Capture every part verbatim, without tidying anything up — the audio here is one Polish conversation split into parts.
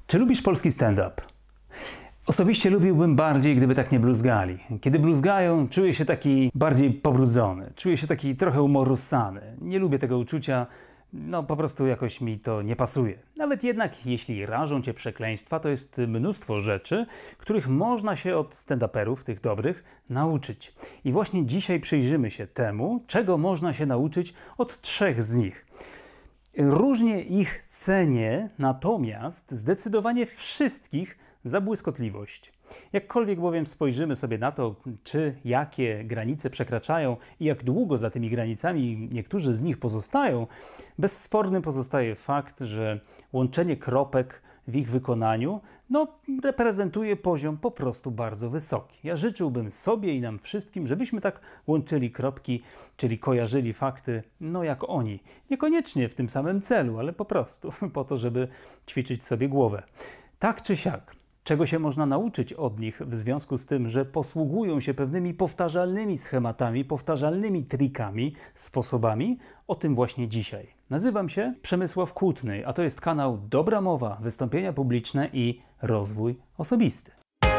Czy lubisz polski stand-up? Osobiście lubiłbym bardziej, gdyby tak nie bluzgali. Kiedy bluzgają, czuję się taki bardziej pobrudzony. Czuję się taki trochę umorussany. Nie lubię tego uczucia, no po prostu jakoś mi to nie pasuje. Nawet jednak, jeśli rażą cię przekleństwa, to jest mnóstwo rzeczy, których można się od stand-uperów, tych dobrych, nauczyć. I właśnie dzisiaj przyjrzymy się temu, czego można się nauczyć od trzech z nich. Różnie ich cenię, natomiast zdecydowanie wszystkich za błyskotliwość. Jakkolwiek bowiem spojrzymy sobie na to, czy jakie granice przekraczają i jak długo za tymi granicami niektórzy z nich pozostają, bezsporny pozostaje fakt, że łączenie kropek w ich wykonaniu no, reprezentuje poziom po prostu bardzo wysoki. Ja życzyłbym sobie i nam wszystkim, żebyśmy tak łączyli kropki, czyli kojarzyli fakty, no jak oni. Niekoniecznie w tym samym celu, ale po prostu po to, żeby ćwiczyć sobie głowę. Tak czy siak, czego się można nauczyć od nich w związku z tym, że posługują się pewnymi powtarzalnymi schematami, powtarzalnymi trikami, sposobami? O tym właśnie dzisiaj. Nazywam się Przemysław Kłótny, a to jest kanał Dobra Mowa, wystąpienia publiczne i rozwój osobisty.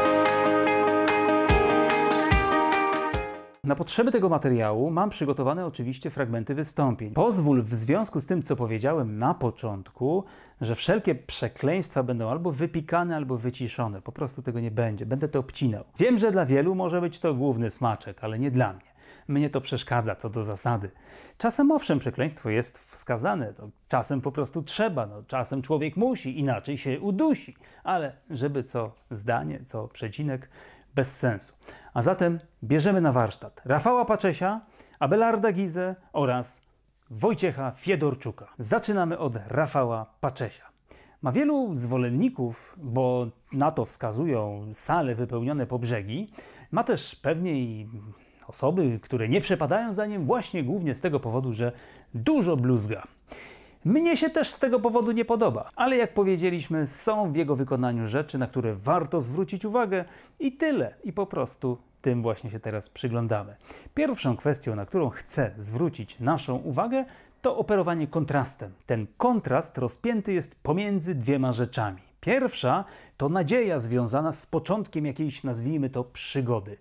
Na potrzeby tego materiału mam przygotowane oczywiście fragmenty wystąpień. Pozwól w związku z tym, co powiedziałem na początku, że wszelkie przekleństwa będą albo wypikane, albo wyciszone. Po prostu tego nie będzie. Będę to obcinał. Wiem, że dla wielu może być to główny smaczek, ale nie dla mnie. Mnie to przeszkadza co do zasady. Czasem owszem, przekleństwo jest wskazane. To czasem po prostu trzeba. No, czasem człowiek musi, inaczej się udusi. Ale żeby co zdanie, co przecinek, bez sensu. A zatem bierzemy na warsztat Rafała Paczesia, Abelarda Gizę oraz Wojciecha Fiedorczuka. Zaczynamy od Rafała Paczesia. Ma wielu zwolenników, bo na to wskazują sale wypełnione po brzegi. Ma też pewnie i osoby, które nie przepadają za nim właśnie głównie z tego powodu, że dużo bluzga. Mnie się też z tego powodu nie podoba, ale jak powiedzieliśmy, są w jego wykonaniu rzeczy, na które warto zwrócić uwagę i tyle. I po prostu tym właśnie się teraz przyglądamy. Pierwszą kwestią, na którą chcę zwrócić naszą uwagę, to operowanie kontrastem. Ten kontrast rozpięty jest pomiędzy dwiema rzeczami. Pierwsza to nadzieja związana z początkiem jakiejś, nazwijmy to, przygody.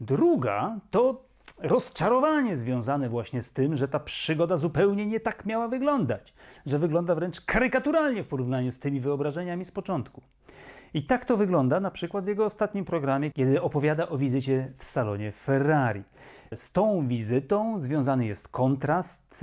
Druga to rozczarowanie związane właśnie z tym, że ta przygoda zupełnie nie tak miała wyglądać, że wygląda wręcz karykaturalnie w porównaniu z tymi wyobrażeniami z początku. I tak to wygląda na przykład w jego ostatnim programie, kiedy opowiada o wizycie w salonie Ferrari. Z tą wizytą związany jest kontrast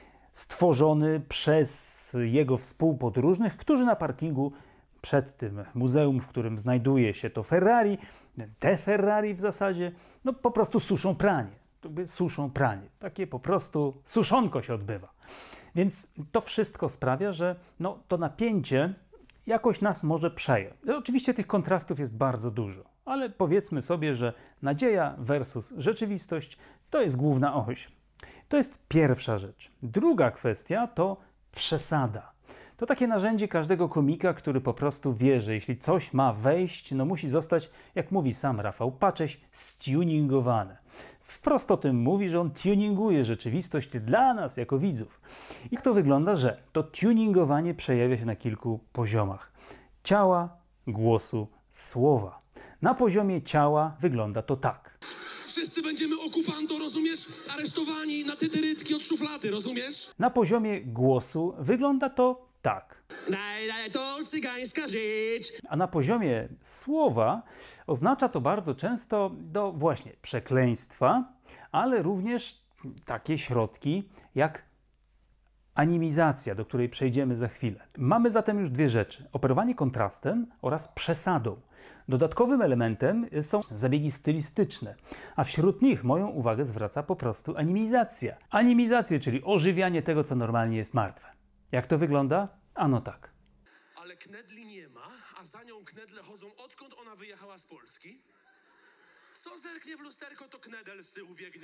stworzony przez jego współpodróżnych, którzy na parkingu przed tym muzeum, w którym znajduje się to Ferrari, te Ferrari w zasadzie, no po prostu suszą pranie. Suszą pranie. Takie po prostu suszonko się odbywa. Więc to wszystko sprawia, że no, to napięcie jakoś nas może przejąć. Oczywiście tych kontrastów jest bardzo dużo, ale powiedzmy sobie, że nadzieja versus rzeczywistość to jest główna oś. To jest pierwsza rzecz. Druga kwestia to przesada. To takie narzędzie każdego komika, który po prostu wie, że jeśli coś ma wejść, no musi zostać, jak mówi sam Rafał Pacześ, stuningowane. Wprost o tym mówi, że on tuninguje rzeczywistość dla nas, jako widzów. I to wygląda, że to tuningowanie przejawia się na kilku poziomach. Ciała, głosu, słowa. Na poziomie ciała wygląda to tak. Wszyscy będziemy okupanto, rozumiesz? Aresztowani na tytyrytki od szuflady, rozumiesz? Na poziomie głosu wygląda to tak. Daj, daj, to cygańska rzecz. A na poziomie słowa oznacza to bardzo często do właśnie przekleństwa, ale również takie środki jak animizacja, do której przejdziemy za chwilę. Mamy zatem już dwie rzeczy. Operowanie kontrastem oraz przesadą. Dodatkowym elementem są zabiegi stylistyczne, a wśród nich moją uwagę zwraca po prostu animizacja. Animizacja, czyli ożywianie tego, co normalnie jest martwe. Jak to wygląda? Ano tak. Ale knedli nie ma, a za nią knedle chodzą, odkąd ona wyjechała z Polski? Co zerknie w lusterko, to knedel z tyłu biegnie.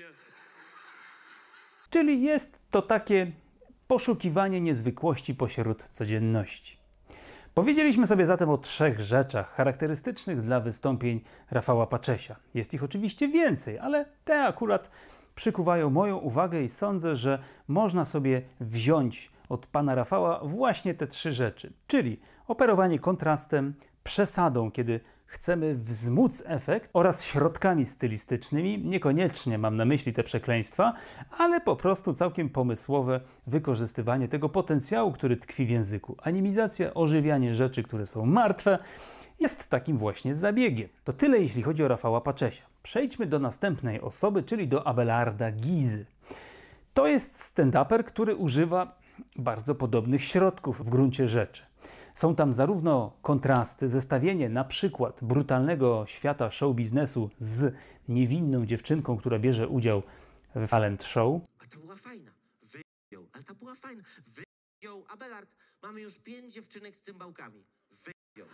Czyli jest to takie poszukiwanie niezwykłości pośród codzienności. Powiedzieliśmy sobie zatem o trzech rzeczach charakterystycznych dla wystąpień Rafała Paczesia. Jest ich oczywiście więcej, ale te akurat przykuwają moją uwagę i sądzę, że można sobie wziąć od pana Rafała właśnie te trzy rzeczy, czyli operowanie kontrastem, przesadą, kiedy chcemy wzmóc efekt, oraz środkami stylistycznymi, niekoniecznie mam na myśli te przekleństwa, ale po prostu całkiem pomysłowe wykorzystywanie tego potencjału, który tkwi w języku. Animizacja, ożywianie rzeczy, które są martwe, jest takim właśnie zabiegiem. To tyle, jeśli chodzi o Rafała Paczesia. Przejdźmy do następnej osoby, czyli do Abelarda Gizy. To jest stand-uper, który używa bardzo podobnych środków w gruncie rzeczy. Są tam zarówno kontrasty, zestawienie na przykład brutalnego świata show biznesu z niewinną dziewczynką, która bierze udział w talent show. A ta była fajna. Wyjął, ale ta była fajna. Wyjął. Abelard, mamy już pięć dziewczynek z cymbałkami. Wyjął.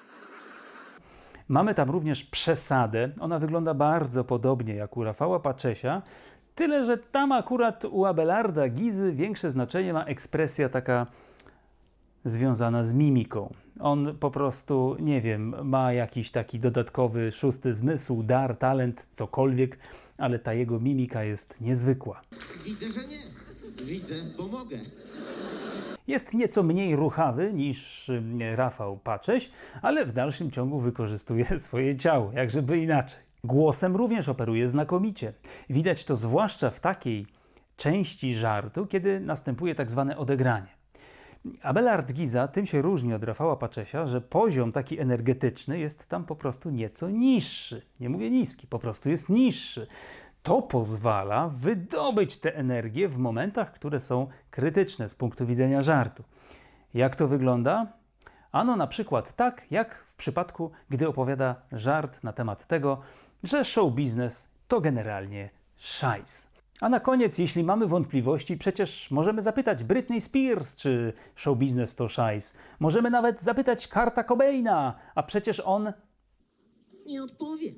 Mamy tam również przesadę. Ona wygląda bardzo podobnie jak u Rafała Paczesia, tyle że tam akurat u Abelarda Gizy większe znaczenie ma ekspresja taka związana z mimiką. On po prostu, nie wiem, ma jakiś taki dodatkowy szósty zmysł, dar, talent, cokolwiek, ale ta jego mimika jest niezwykła. Widzę, że nie. Widzę, pomogę. Jest nieco mniej ruchawy niż Rafał Pacześ, ale w dalszym ciągu wykorzystuje swoje ciało, jakżeby inaczej. Głosem również operuje znakomicie. Widać to zwłaszcza w takiej części żartu, kiedy następuje tak zwane odegranie. Abelard Giza tym się różni od Rafała Paczesia, że poziom taki energetyczny jest tam po prostu nieco niższy. Nie mówię niski, po prostu jest niższy. To pozwala wydobyć tę energię w momentach, które są krytyczne z punktu widzenia żartu. Jak to wygląda? Ano na przykład tak, jak w przypadku, gdy opowiada żart na temat tego, że show biznes to generalnie szajs. A na koniec, jeśli mamy wątpliwości, przecież możemy zapytać Britney Spears, czy show biznes to szajs. Możemy nawet zapytać Kurta Cobaina, a przecież on Nie odpowie.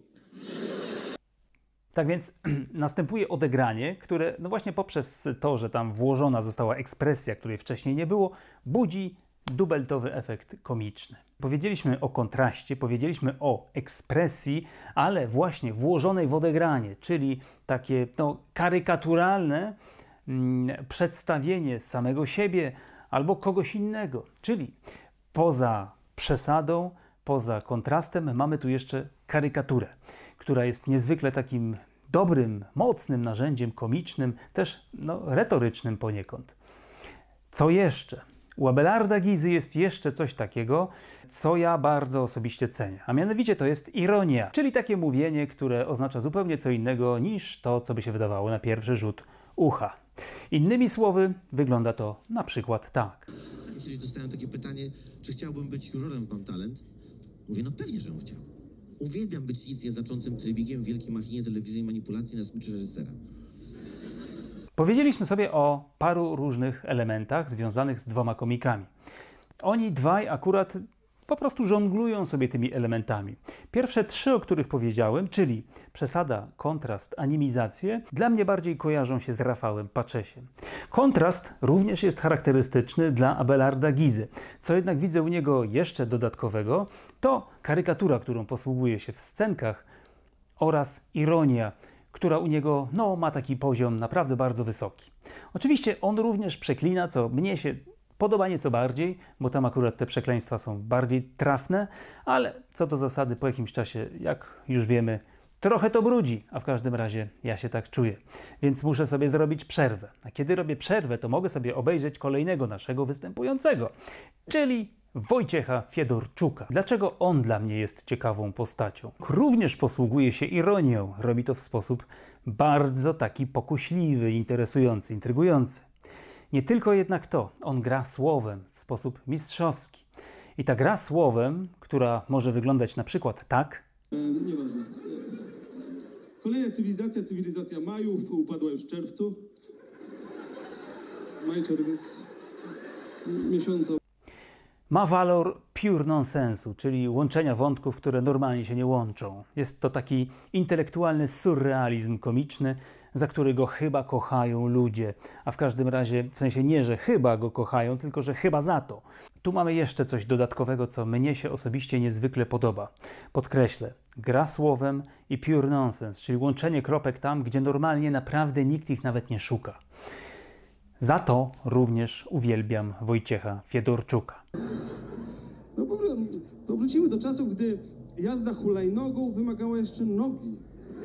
Tak więc następuje odegranie, które no właśnie poprzez to, że tam włożona została ekspresja, której wcześniej nie było, budzi dubeltowy efekt komiczny. Powiedzieliśmy o kontraście, powiedzieliśmy o ekspresji, ale właśnie włożonej w odegranie, czyli takie no, karykaturalne mm, przedstawienie samego siebie albo kogoś innego. Czyli poza przesadą, poza kontrastem mamy tu jeszcze karykaturę, która jest niezwykle takim dobrym, mocnym narzędziem komicznym, też no, retorycznym poniekąd. Co jeszcze? U Abelarda Gizy jest jeszcze coś takiego, co ja bardzo osobiście cenię, a mianowicie to jest ironia, czyli takie mówienie, które oznacza zupełnie co innego niż to, co by się wydawało na pierwszy rzut ucha. Innymi słowy, wygląda to na przykład tak. Kiedyś dostałem takie pytanie, czy chciałbym być jurorem w Mam Talent? Mówię, no pewnie, że bym chciał. Uwielbiam być nic nieznaczącym trybikiem w wielkiej machinie telewizyjnej manipulacji na smyczy reżysera. Powiedzieliśmy sobie o paru różnych elementach związanych z dwoma komikami. Oni dwaj akurat po prostu żonglują sobie tymi elementami. Pierwsze trzy, o których powiedziałem, czyli przesada, kontrast, animizację, dla mnie bardziej kojarzą się z Rafałem Paczesiem. Kontrast również jest charakterystyczny dla Abelarda Gizy. Co jednak widzę u niego jeszcze dodatkowego, to karykatura, którą posługuje się w scenkach, oraz ironia, która u niego no, ma taki poziom naprawdę bardzo wysoki. Oczywiście on również przeklina, co mnie się podoba nieco bardziej, bo tam akurat te przekleństwa są bardziej trafne, ale co do zasady po jakimś czasie, jak już wiemy, trochę to brudzi, a w każdym razie ja się tak czuję. Więc muszę sobie zrobić przerwę. A kiedy robię przerwę, to mogę sobie obejrzeć kolejnego naszego występującego, czyli Wojciecha Fiedorczuka. Dlaczego on dla mnie jest ciekawą postacią? Również posługuje się ironią. Robi to w sposób bardzo taki pokuśliwy, interesujący, intrygujący. Nie tylko jednak to, on gra słowem w sposób mistrzowski. I ta gra słowem, która może wyglądać na przykład tak. E, nieważne. E, kolejna cywilizacja, cywilizacja Majów, upadła już w czerwcu. Maj, czerwiec, miesiąca. Ma walor pure nonsensu, czyli łączenia wątków, które normalnie się nie łączą. Jest to taki intelektualny surrealizm komiczny, za który go chyba kochają ludzie. A w każdym razie, w sensie nie, że chyba go kochają, tylko że chyba za to. Tu mamy jeszcze coś dodatkowego, co mnie się osobiście niezwykle podoba. Podkreślę, gra słowem i pure nonsense, czyli łączenie kropek tam, gdzie normalnie naprawdę nikt ich nawet nie szuka. Za to również uwielbiam Wojciecha Fiedorczuka. No po prostu wrócimy do czasów, gdy jazda hulajnogą wymagała jeszcze nogi.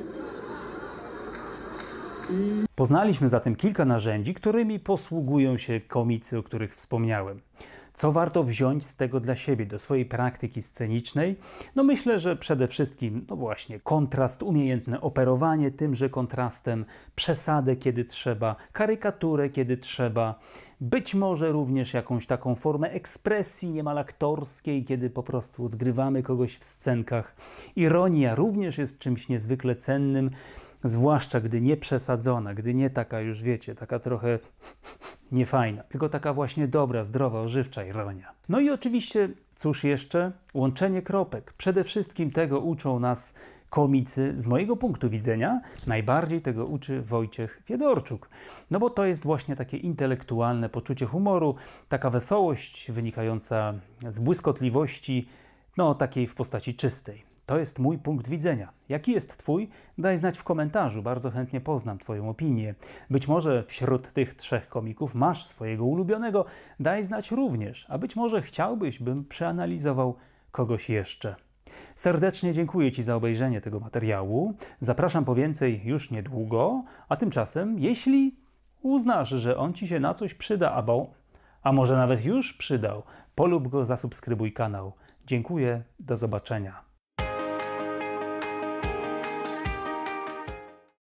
Poznaliśmy zatem kilka narzędzi, którymi posługują się komicy, o których wspomniałem. Co warto wziąć z tego dla siebie, do swojej praktyki scenicznej? No myślę, że przede wszystkim, no właśnie, kontrast, umiejętne operowanie tymże kontrastem, przesadę, kiedy trzeba, karykaturę, kiedy trzeba, być może również jakąś taką formę ekspresji niemal aktorskiej, kiedy po prostu odgrywamy kogoś w scenkach. Ironia również jest czymś niezwykle cennym, zwłaszcza gdy nie przesadzona, gdy nie taka już, wiecie, taka trochę niefajna, tylko taka właśnie dobra, zdrowa, ożywcza ironia. No i oczywiście, cóż jeszcze? Łączenie kropek. Przede wszystkim tego uczą nas komicy. Z mojego punktu widzenia najbardziej tego uczy Wojciech Fiedorczuk. No bo to jest właśnie takie intelektualne poczucie humoru, taka wesołość wynikająca z błyskotliwości, no takiej w postaci czystej. To jest mój punkt widzenia. Jaki jest Twój? Daj znać w komentarzu, bardzo chętnie poznam Twoją opinię. Być może wśród tych trzech komików masz swojego ulubionego, daj znać również, a być może chciałbyś, bym przeanalizował kogoś jeszcze. Serdecznie dziękuję Ci za obejrzenie tego materiału. Zapraszam po więcej już niedługo, a tymczasem, jeśli uznasz, że on Ci się na coś przyda, albo, a może nawet już przydał, polub go, zasubskrybuj kanał. Dziękuję, do zobaczenia.